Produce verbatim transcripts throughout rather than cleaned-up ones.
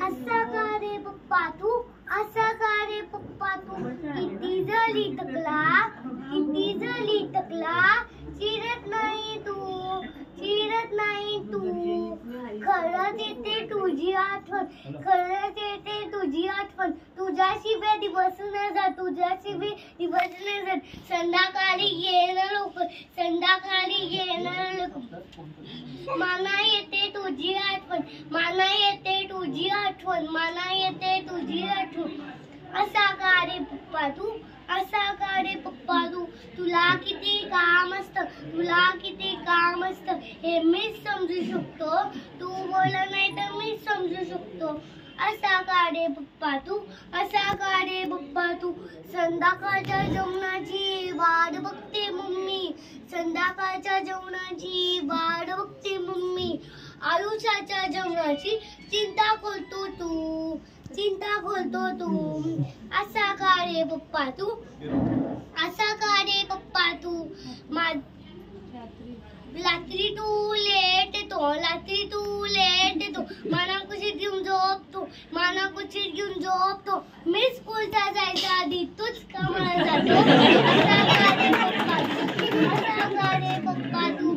असा का रे पप्पा तू, असा का रे पप्पा तू, किती जरी टकला, किती जरी टकला, चिरत नाही तू, चिरत नाही तू. खरंच येते तुझी आठवण, खरंच येते तुझी आठवण, तुझ्याशिवाय दिवस न जात, तुझ्याशिवाय दिवस न जात. संध्याकाळी येणार लोक, संध्याकाळी येणार लोक. मला येते तुझी आठवण, मला येते तुझी आठवण, मला येते तुझी आठवण. असा का रे पप्पा तू, असा का रे पप्पा तू, तुला किती काम असतं, तुला किती काम असतं हे मीच समजू शकतो, तू बोलला नाही तर मीच समजू शकतो. असा का रे पप्पा तू, असा का रे पप्पा तू, संध्याकाळच्या जेवणाची वाट बघते मम्मी, संध्याकाळच्या जेवणाची वाट बघते मम्मी. आयुष्याच्या जेवणाची चिंता करतो तू, चिंता करतो तू. असा का रे पप्पा तू, असा का रे पप्पा तू, रात्री तू लेट येतो, रात्री तू लेट येतो, मला कुशीत घेऊन झोपतो, मला कुशीत घेऊन झोपतो. मी स्कूलचा जायच्या आधी तूच कामाला जातो. असा का रे पप्पा तू, असा का रे पप्पा तू.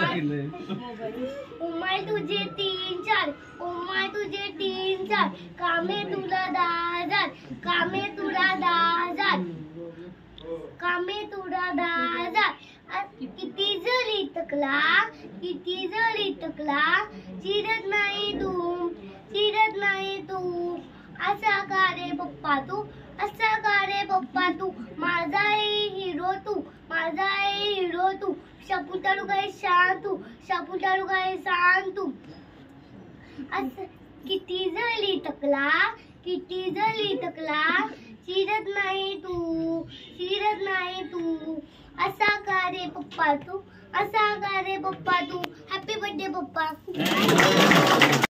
उमाय तुझे तीन चार, उमाय तुझे तीन चार, कामे तुला दहा हजार, कामे तुला दहा हजार, कामे तुला दहा हजार. किती जरी टकला, किती जरी टकला, चिरत नाही तू, चिरत नाही तू. असा का रे पप्पा तू, असा का रे पप्पा तू, माझा आहे हिरो तू, माझा आहे हिरो तू. शापू तालुका शान तू, शापू तालुका शान तू. किती जरी टकला, किती जरी टकला, चिरत नाही तू, चिरत नाही तू. असा का रे पप्पा तू, असा का रे पप्पा तू. हॅपी बर्थडे पप्पा.